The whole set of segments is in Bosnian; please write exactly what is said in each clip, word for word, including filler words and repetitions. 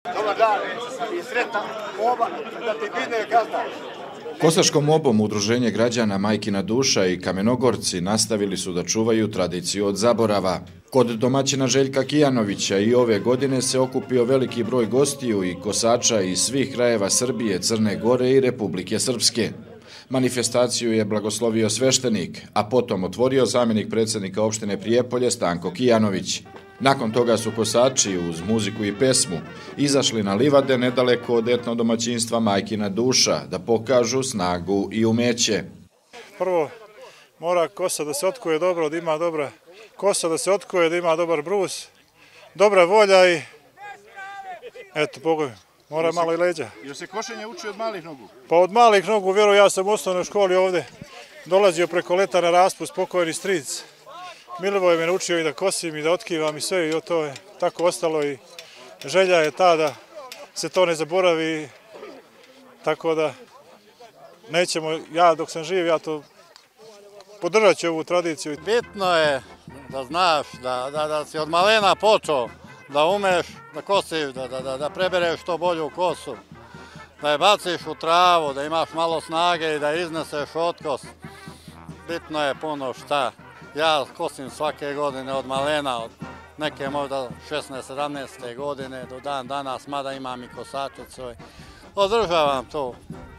Dobar dan i sretna oba, da ti bine gazda. Kosačkom obom Udruženje građana Majkina duša i Kamenogorci nastavili su da čuvaju tradiciju od zaborava. Kod domaćina Željka Kijanovića i ove godine se okupio veliki broj gostiju i kosača iz svih krajeva Srbije, Crne Gore i Republike Srpske. Manifestaciju je blagoslovio sveštenik, a potom otvorio zamjenik predsjednika opštine Prijepolje Stanko Kijanović. Nakon toga su kosači uz muziku i pesmu izašli na livade nedaleko od etno domaćinstva Majkina duša da pokažu snagu i umeće. Prvo mora kosa da se otkuje dobro, da ima dobra kosa, da se otkuje, da ima dobar brus, dobra volja i eto, Bogu, mora malo i leđa. Jer se košenje uči od malih nogu? Pa od malih nogu, vjerujem, ja sam u osnovnoj školi ovde dolazio preko leta na raspust, pokojni stric. Milivoje me naučio i da kosim i da otkivam i sve i to je tako ostalo i želja je ta da se to ne zaboravi, tako da nećemo, ja dok sam živ, ja to podržat ću ovu tradiciju. Bitno je da znaš, da, da, da si od malena počeo, da umeš da kosiš, da, da, da prebereš što bolju kosu, da je baciš u travu, da imaš malo snage i da izneseš otkos. Bitno je puno šta. Ja kosim svake godine od malena, od neke možda šesnaeste sedamnaeste godine do dan danas, mada imam i kosačicu. Održavam to.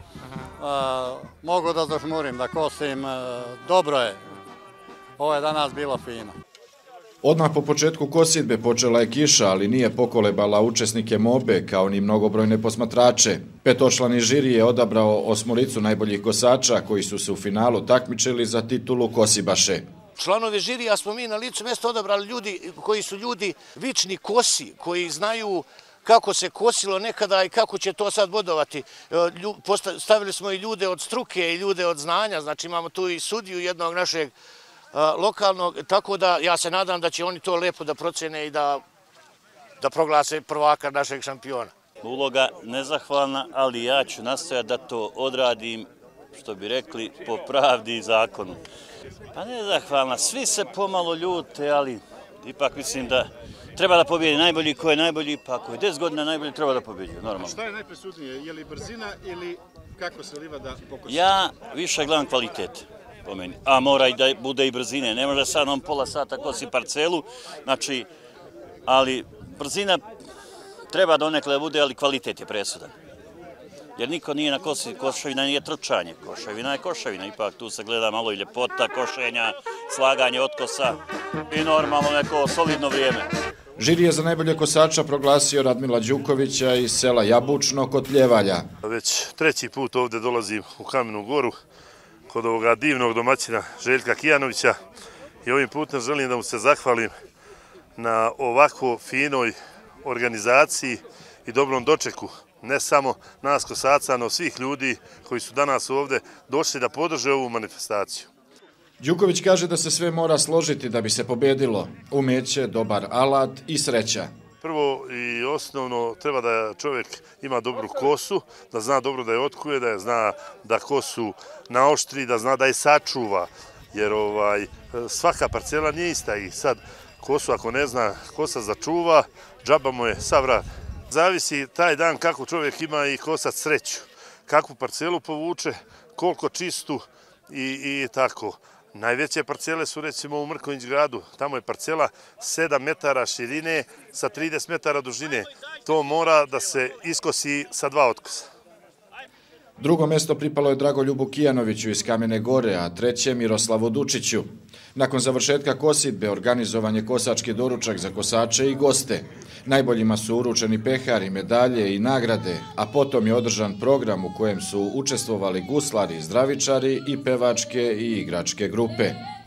Mogu da zažmurim, da kosim, dobro je. Ovo je danas bilo fino. Odmah po početku kosidbe počela je kiša, ali nije pokolebala učesnike mobe kao ni mnogobrojne posmatrače. Petočlani žiri je odabrao osmoricu najboljih kosača koji su se u finalu takmičili za titulu Kosibaše. Članovi žirija smo mi na licu mjesta odabrali ljudi koji su ljudi vični kosi, koji znaju kako se kosilo nekada i kako će to sad bodovati. Stavili smo i ljude od struke i ljude od znanja, znači imamo tu i sudiju jednog našeg lokalnog, tako da ja se nadam da će oni to lepo da procene i da, da proglase prvaka našeg šampiona. Uloga nezahvalna, ali ja ću nastojati da to odradim, što bi rekli, po pravdi i zakonu. Pa nezahvalna, svi se pomalo ljute, ali ipak mislim da treba da pobjedi najbolji, ko je najbolji, pa ako je deset godina najbolji, treba da pobjedi, normalno. Šta je najpresudnije, je li brzina ili kako se livada pokosi? Ja više gledam kvalitet, po meni, a mora i da bude i brzine, ne može sad on pola sata kosi parcelu, znači, ali brzina treba donekle bude, ali kvalitet je presudan. Jer niko nije na kosi, koševina nije trčanje, koševina je koševina, ipak tu se gleda malo i ljepota košenja, slaganje otkosa i normalno neko solidno vrijeme. Žiri je za najbolje kosača proglasio Radmila Đukovića iz sela Jabučno kod Pljevalja. Već treći put ovdje dolazim u Kamenu Goru kod ovoga divnog domaćina Željka Kijanovića i ovim putem želim da mu se zahvalim na ovako finoj organizaciji i dobrom dočeku. Ne samo nas kosaca, no svih ljudi koji su danas ovdje došli da podrže ovu manifestaciju. Đuković kaže da se sve mora složiti da bi se pobjedilo. Umeće, dobar alat i sreća. Prvo i osnovno treba da čovjek ima dobru kosu, da zna dobro da je otkuje, da je zna da kosu naoštri, da zna da je sačuva. Jer ovaj, svaka parcela nije ista i sad kosu ako ne zna kosa začuva, džaba mu je sav rad. Zavisi taj dan kako čovjek ima i kosac sreću, kakvu parcelu povuče, koliko čistu i, i tako. Najveće parcele su recimo u Mrkonjić gradu, tamo je parcela sedam metara širine sa trideset metara dužine. To mora da se iskosi sa dva otkosa. Drugo mjesto pripalo je Dragoljubu Kijanoviću iz Kamene Gore, a treće Miroslavu Dučiću. Nakon završetka kosidbe organizovan je kosački doručak za kosače i goste. Najboljima su uručeni pehari, medalje i nagrade, a potom je održan program u kojem su učestvovali guslari, zdravičari i pevačke i igračke grupe.